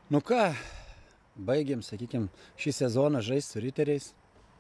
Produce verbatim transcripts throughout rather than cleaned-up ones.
Nu ką, baigėm, sakykime, šį sezoną žaisti su riteriais.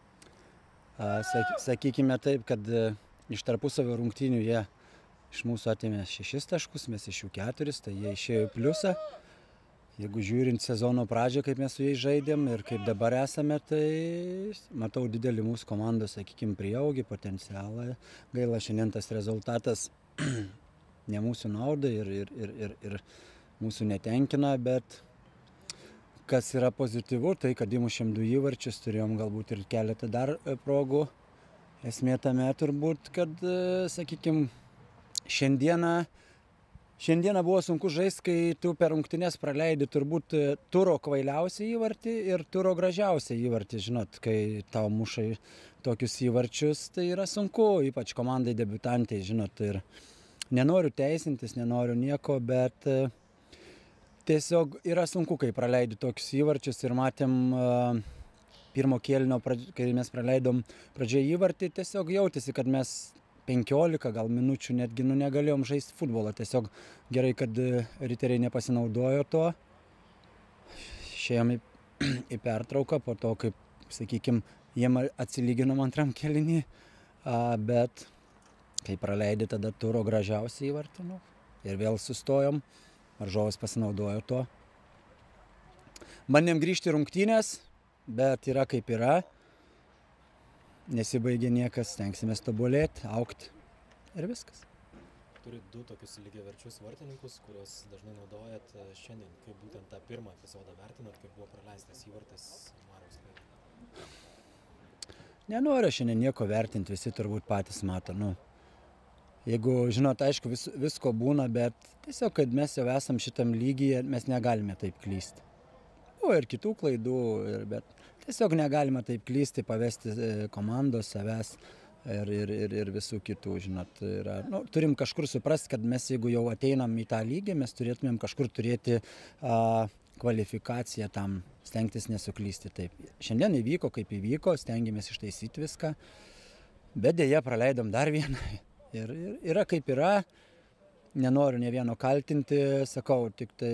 A, sak, sakykime taip, kad e, iš tarpusavio rungtynių jie iš mūsų atėmė šešis taškus, mes iš jų keturis, tai jie išėjo į pliusą. Jeigu žiūrint sezono pradžią, kaip mes su jais žaidėm ir kaip dabar esame, tai matau didelį mūsų komandos, sakykime, prieaugį, potencialą. Gaila, šiandien tas rezultatas ne mūsų naudai ir, ir, ir, ir, ir mūsų netenkina, bet kas yra pozityvu, tai kad įmušėm du įvarčius, turėjom galbūt ir keletą dar progų. Esmė tame turbūt, kad, sakykime, šiandieną Šiandieną buvo sunku žaisti, kai tu per rungtynes praleidi turbūt turo kvailiausią įvartį ir turo gražiausią įvartį. Žinot, kai tau mušai tokius įvarčius, tai yra sunku, ypač komandai debiutantai, žinot. Ir nenoriu teisintis, nenoriu nieko, bet tiesiog yra sunku, kai praleidi tokius įvarčius. Ir matėm pirmo kėlinio, kai mes praleidom pradžioje įvartį, tiesiog jautėsi, kad mes penkiolika gal minučių netgi nu, negalėjom žaisti futbolą. Tiesiog gerai, kad riteriai nepasinaudojo to. Išėjom į, į pertrauką po to, kaip, sakykime, jiem atsilyginom antram kėlinį, bet kai praleidė tada turo gražiausią įvartį, nu, ir vėl sustojom, varžovas pasinaudojo to. Bandėm grįžti rungtynės, bet yra kaip yra. Nesibaigė niekas, stengsimės tobulėti, augti ir viskas. Turit du tokius lygiaverčius vartininkus, kuriuos dažnai naudojat šiandien. Kaip būtent tą pirmą epizodą vertinat, kaip buvo praleistas įvartis Mariaus Kairė? Nenoriu šiandien nieko vertinti, visi turbūt patys mato. Nu, jeigu, žinot, aišku, vis, visko būna, bet tiesiog, kad mes jau esam šitam lygyje, mes negalime taip klysti. Buvo ir kitų klaidų, ir, bet tiesiog negalima taip klysti, pavesti komandos, savęs ir, ir, ir, ir visų kitų, žinot. Yra, nu, turim kažkur suprasti, kad mes jeigu jau ateinam į tą lygį, mes turėtumėm kažkur turėti a, kvalifikaciją tam, stengtis nesuklysti taip. Šiandien įvyko, kaip įvyko, stengiamės ištaisyti viską, bet dėja praleidom dar vieną. Ir, ir yra kaip yra, nenoriu ne vieno kaltinti, sakau, tik tai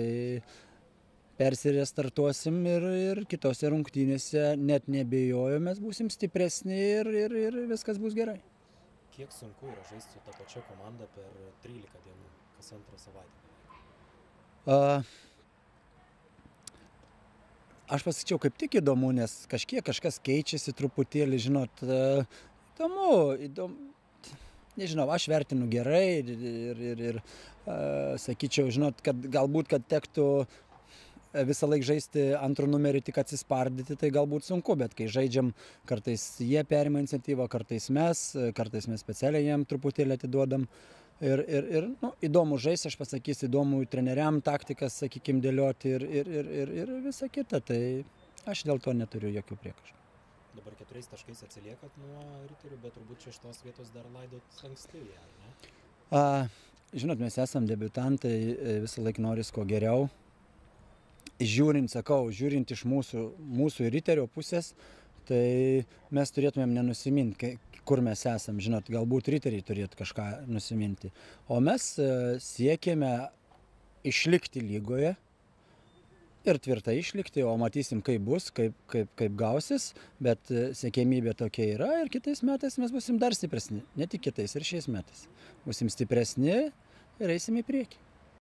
persirėstartuosim ir, ir kitose rungtynėse net nebejoju, mes būsim stipresni ir, ir, ir viskas bus gerai. Kiek sunku yra žaisti su ta pačia komanda per trylika dienų, kas antrą savaitę? Uh, aš pasakyčiau, kaip tik įdomu, nes kažkiek kažkas keičiasi truputėlį, žinot, uh, įdomu, įdomu. Nežinau, aš vertinu gerai ir, ir, ir, ir uh, sakyčiau, žinot, kad galbūt, kad tektų visą laiką žaisti antrų numerį tik atsispardyti, tai galbūt sunku, bet kai žaidžiam, kartais jie perima iniciatyvą, kartais mes, kartais mes specialiai jiem truputėlį atiduodam. Ir, ir, ir nu, įdomu žaisti, aš pasakysiu, įdomu treneriam taktikas, sakykime, dėlioti ir, ir, ir, ir, ir visa kita, tai aš dėl to neturiu jokių priekaištų. Dabar keturiais taškais atsiliekat nuo riterių, bet turbūt šeštos vietos dar laidot anksti, ar ne? A, žinot, mes esam debiutantai, visą laiką noris ko geriau. Žiūrint, sakau, žiūrint iš mūsų, mūsų riterio pusės, tai mes turėtumėm nenusiminti, kur mes esam. Žinot, galbūt riteriai turėtų kažką nusiminti. O mes siekėme išlikti lygoje ir tvirtai išlikti, o matysim, kaip bus, kaip, kaip, kaip gausis, bet siekėmybė tokia yra ir kitais metais mes busim dar stipresni. Ne tik kitais, ir šiais metais. Busim stipresni ir eisim į priekį.